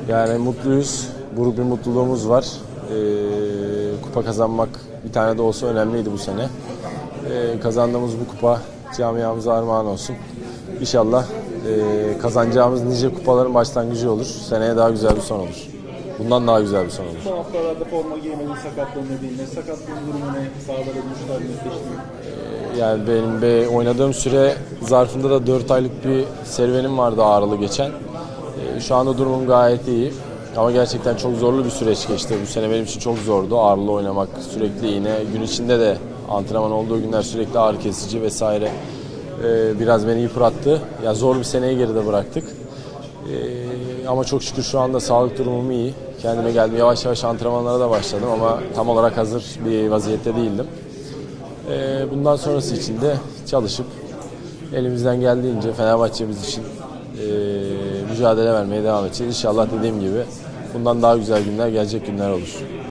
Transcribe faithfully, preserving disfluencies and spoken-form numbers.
Yani mutluyuz. Buruk bir mutluluğumuz var. Ee, kupa kazanmak bir tane de olsa önemliydi bu sene. Ee, kazandığımız bu kupa camiamıza armağan olsun. İnşallah e, kazanacağımız nice kupaların başlangıcı olur. Seneye daha güzel bir son olur. Bundan daha güzel bir son olur. Son haftalarda forma giymedin sakatlığın nedeniyle. Sakatlığın durumu ne? Sahada dönüşler netleşti mi? Yani benim be, oynadığım süre zarfında da dört aylık bir serüvenim vardı ağrılı geçen. Ee, şu anda durumum gayet iyi. Ama gerçekten çok zorlu bir süreç geçti. Bu sene benim için çok zordu. Ağrılı oynamak, sürekli yine gün içinde de antrenman olduğu günler sürekli ağrı kesici vesaire. Ee, biraz beni yıprattı. Ya zor bir seneyi geride bıraktık. Ee, ama çok şükür şu anda sağlık durumum iyi. Kendime geldim. Yavaş yavaş antrenmanlara da başladım ama tam olarak hazır bir vaziyette değildim. Ee, bundan sonrası için de çalışıp elimizden geldiğince Fenerbahçe'miz için e, mücadele vermeye devam edeceğiz. İnşallah dediğim gibi bundan daha güzel günler, gelecek günler olur.